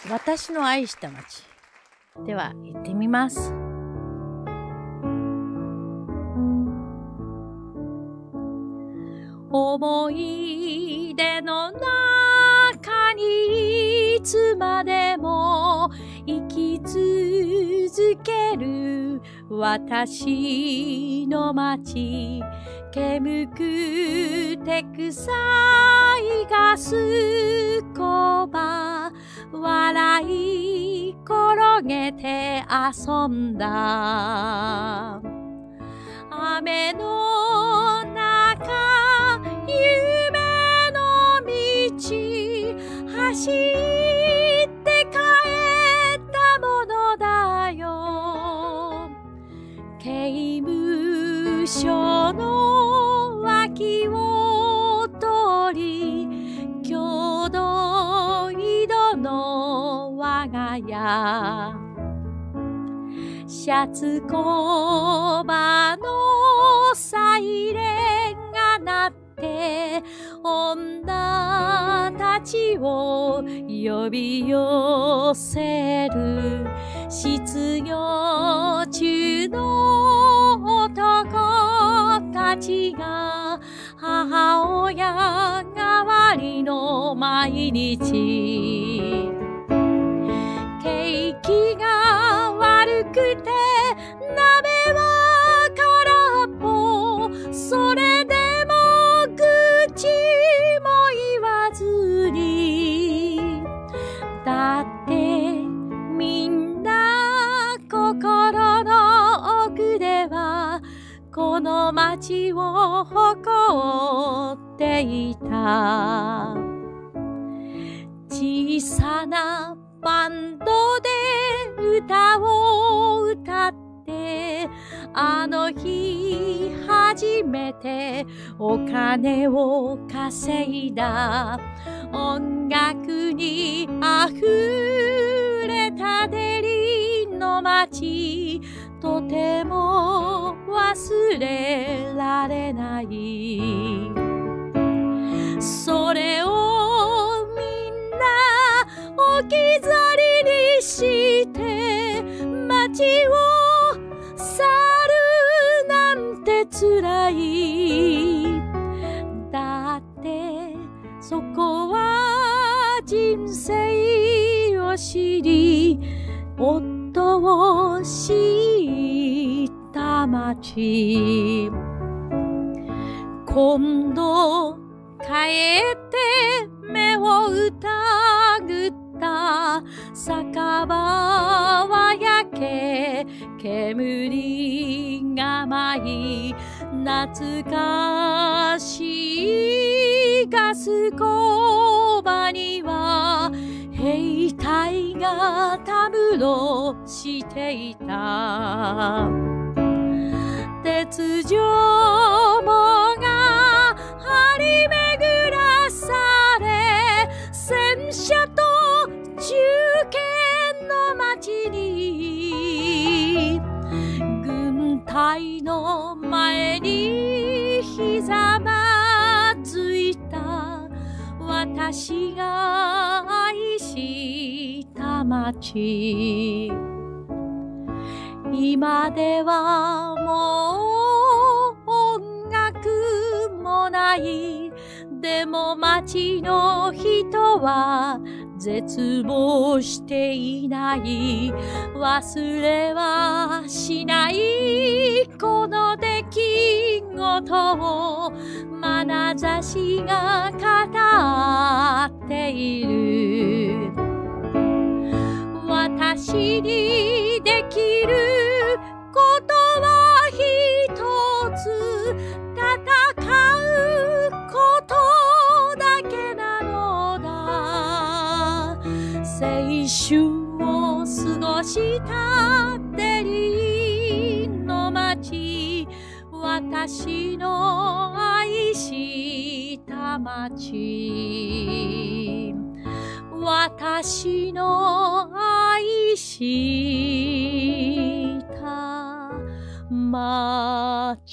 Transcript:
私の愛した街。では行ってみます。思い出の中にいつまでも生き続ける私の街。煙くて臭いガスコバ、笑い転げて遊んだ。雨の中夢の道走って帰ったものだよ。刑務所の脇を通り郷土井戸の我が家。シャツ工場のサイレンが鳴って女たちを呼び寄せる。失業中の男たちが母親代わりの毎日。景気が悪くて鍋は空っぽ、それでも口も言わずに。だってみんな心の奥ではこの街を誇っていた。小さなバンドで歌を歌って、あの日初めてお金を稼いだ。音楽にあふれたデリの街、とても忘れられない。それをみんな置き去りにして街を去るなんて辛い。だってそこは人生を知り夫を知った街。今度帰って目を疑った酒場は焼け煙が舞い、懐かしいガス工場には兵隊がたむろしていた。鉄条網が張り巡らされ、戦車と銃剣の街に。軍隊の前にひざまずいた私が愛した街。今ではもう音楽もない。でも街の人は絶望していない。忘れはしないこの出来事を眼差しが語っている。私にできることは一つ、戦うことだけなのだ。青春を過ごしたデリーの街、私の愛した街、私の愛した街。